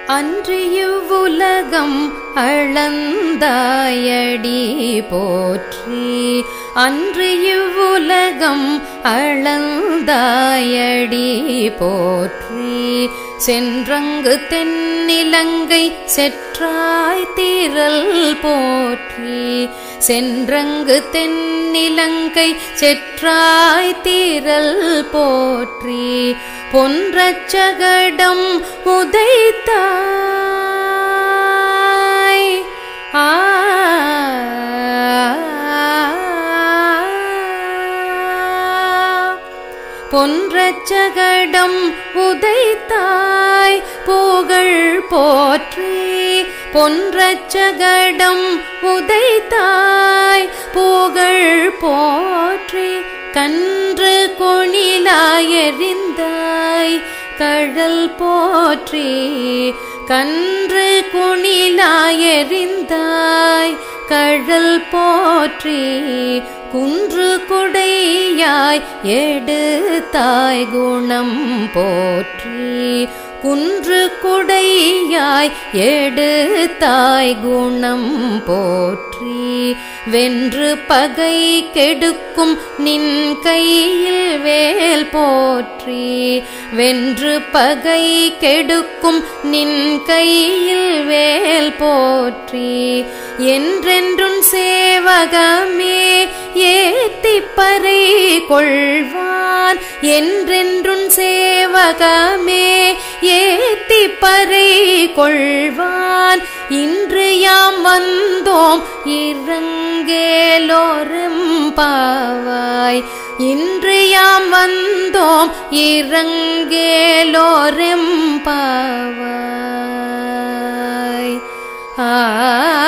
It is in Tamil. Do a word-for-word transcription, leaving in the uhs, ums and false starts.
அன்றியுலகம் அளந்தாயடி போற்றி. அன்றியுலகம் அளந்தாயடி போற்றி. சென்றங்கு தென்னிலங்கை செற்றாய் திரள் போற்றி. சென்றங்கு தென்னிலங்கை செற்றாய் திரள் போற்றி. பொன்றச்சகடம் உதைத்தாய் ஆ பொன்றச்சகடம் உதைத்தாய் புகழ் போற்றி. பொன்றச்சகடம் உதைத்தாய் புகழ் போற்றி. கன்று கொணிலாயெறிந்தாய் கழல் போற்றி. கன்று கொணிலாயெறிந்தாய் கழல் போற்றி. குன்று கொடையாய் எடுத்தாய் குணம் போற்றி. குன்று கொடையாய் எடுத்தாய் குணம் போற்றி. வென்று பகை கெடுக்கும் நின் கையில் வேல் போற்றி. வென்று பகை கெடுக்கும் நின் கையில் வேல் போற்றி. என்றென்றும் சேவகமே ஏத்திப்பறை கொள்வான். என்றென்றும் சேவகமே ஏத்திப்பறை கொள்வான். இன்று யாம் வந்தோம் இரங்கேலோரெம்பாவாய். இன்று யாம் வந்தோம் இரங்கேலோரெம்பாவாய். ஆ